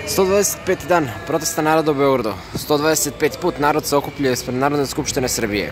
125. dan protesta naroda u Beogradu. 125 put narod se okupljuje ispred Narodne skupštine Srbije.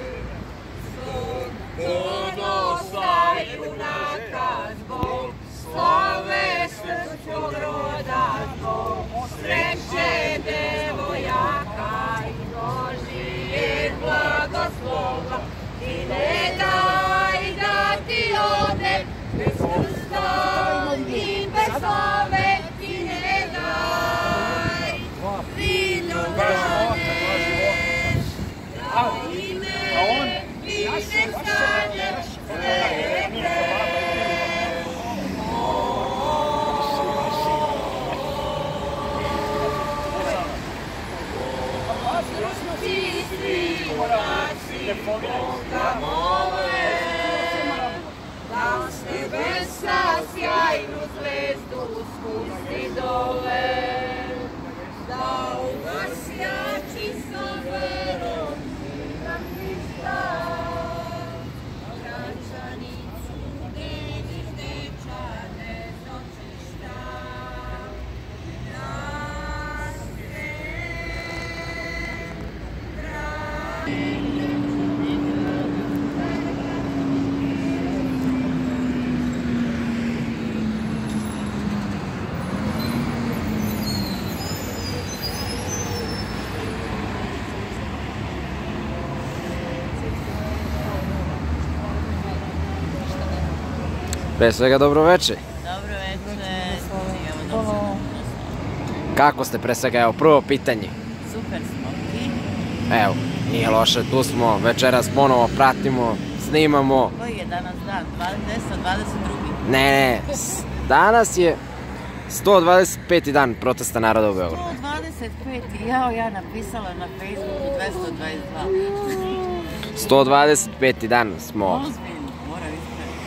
Da s nebesa sjajnu zvezdu spusti dole, da ugasjači sa verom nam ništa, gračanicu neviš dečane zočišta, nas Pre svega dobro veče. Dobro veče. Evo, Kako ste pre svega? Evo, prvo pitanje. super smo. Ti? Evo, nije loše, tu smo, večeras ponovo pratimo, snimamo. Koji je danas dan? 22. Ne, danas je 125. dan protesta naroda u Beogradu. 125. Jao, ja napisala na Facebooku 222. 125. dan smo. Ozbiljno, moram ispraviti.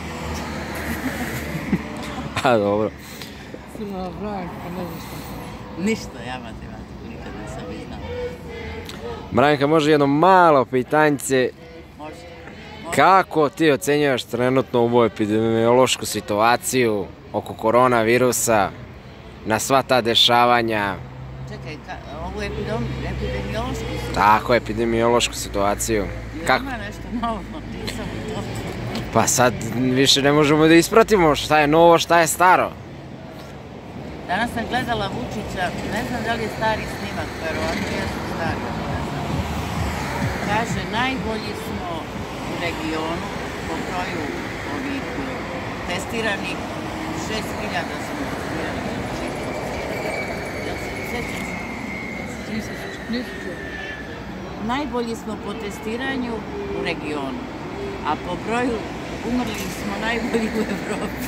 A, dobro. Sila Branka, ne znam što. Ništa, ja matematiku nikad nisam i znala. Branka, može jedno malo pitanjce. Može. Kako ti ocenjuješ trenutno ovu epidemiološku situaciju oko koronavirusa, na sva ta dešavanja? Čekaj, ovu epidemiološku situaciju? Tako, epidemiološku situaciju. Kako? Ima nešto novo, nisam u to. Pa sad više ne možemo da ispratimo šta je novo, šta je staro. Danas sam gledala Vučića, ne znam da li je stari snimak, verovatno jesu stari. Kaže, najbolji smo u regionu po broju ovih testiranih, 6.000 smo testirali. Jel se sjećaš? Nisu čuo. Najbolji smo po testiranju u regionu, a po broju umrlih smo najbolji u Evropi.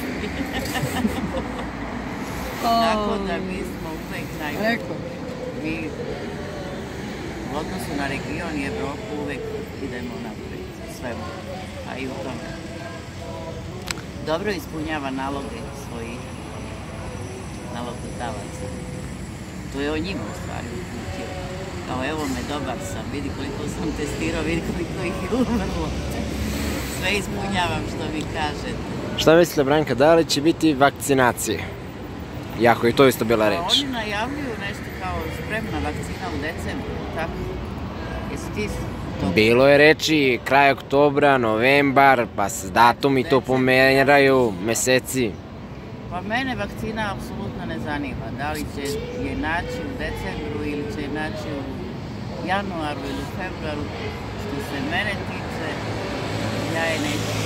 Tako da mi smo uvek najbolji. Rekao. Mi u odnosu na region i Evropu uvek idemo napred svemu, a i u tome. Dobro ispunjava naloge svojih nalogodavaca. To je o njima u stvari uputio. Kao evo me, dobar sam, vidi koliko sam testirao, vidi koliko ih je umrlo. Sve ispunjavam što mi kažete. Šta mislite, Branka, da li će biti vakcinacije? Jako je to isto bila reč. Oni najavljuju nešto kao spremna vakcina u decembru, tako? Jesi ti to? Bilo je reči kraj oktobra, novembar, pa se datumi to pomeraju, meseci. Pa mene vakcina apsolutno ne zanima. Da li će je naći u decembru ili će je naći u januaru ili u februaru. Što se mene tiče, ja je neću.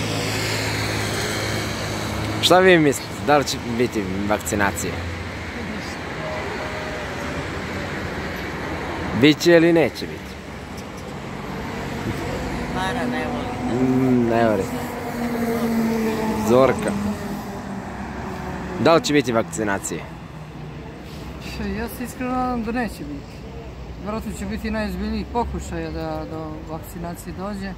Šta vi mislite? Da li će biti vakcinacije? Biće ili neće biti? Para ne voli. Ne voli. Zorka. Da li će biti vakcinacije? Ja se iskreno nadam da neće biti. Vjerojatno će biti najozbiljnijih pokušaja da do vakcinacije dođe.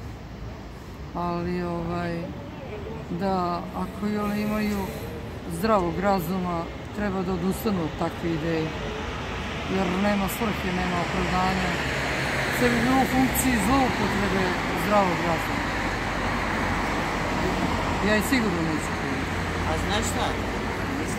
Ali da ako oni imaju zdravog razuma, treba da odustanu od takve ideje. Jer nema svrhe, nema opravdanja. Sve bi bilo u funkciji zloupotrebe zdravog razuma. Ja i sigurno neću. A znaš šta?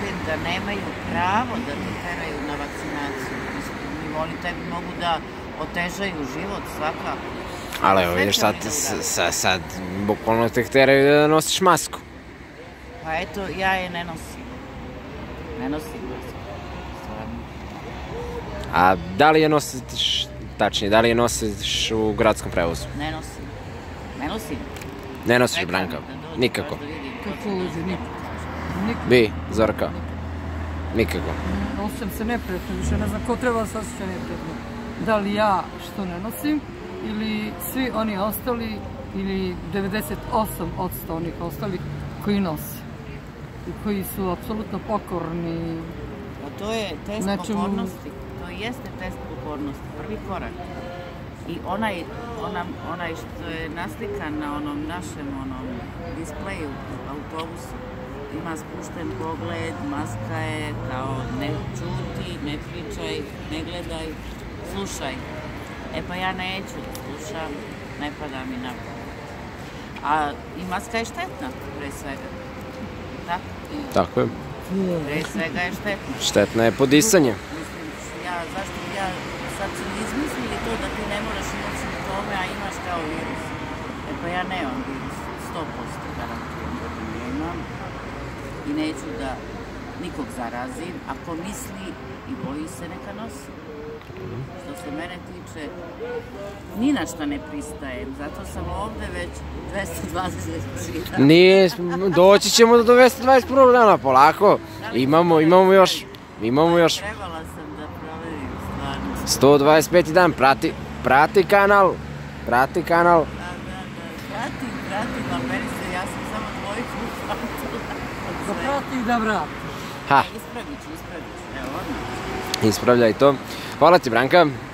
mislim da nemaju pravo da te teraju na vakcinaciju. Mislim, oni tebi mogu da otežaju život svakako. Ali evo vidiš sad bukvalno te teraju da nosiš masku. Pa eto, ja je ne nosim. Ne nosim masku. Stvarno. A da li je nosiš, tačnije, da li je nosiš u gradskom prevozu? Ne nosim. Ne nosim. Ne nosiš, Branka? Nikako? Kako uđe, nikako. Vi, Zorka? Nikako? Osjećam se neprijatno, više ne znam ko treba da se osjeća neprijatno. Da li ja što ne nosim, ili svi oni ostali, ili 98% onih ostali koji nose. I koji su apsolutno pokorni. Pa to je test pokornosti. To jeste test pokornosti, prvi korak. I onaj što je naslikan na onom našem displeju u autobusu, ima spušten pogled, maska je kao ne čuti, ne pričaj, ne gledaj, slušaj. E pa ja neću da slušam, ne pada mi na pamet. A i maska je štetna, pre svega. Tako? Tako je. Pre svega je štetna. Štetna je podisanje. Mislim, zašto sad su izmislili to da ti ne moraš imati simptome, a imaš kao virus. E pa ja nemam virus, 100% garantujem da nemam i neću da nikog zarazim. Ako misli i boji se, neka nosi. Što se mene tiče, ni na što ne pristajem, zato sam ovde već 220 dana. Nije, doći ćemo do 221. dana, polako. Imamo još. Trebala sam da proverim stvarno. 125. dan, prati kanal. Pratim, ali meni se, ja sam samo dvojku upratila. Da prati i da vrati. Ha, Ispravit ću, evo odmah. ispravljaj to. Hvala ti, Branka.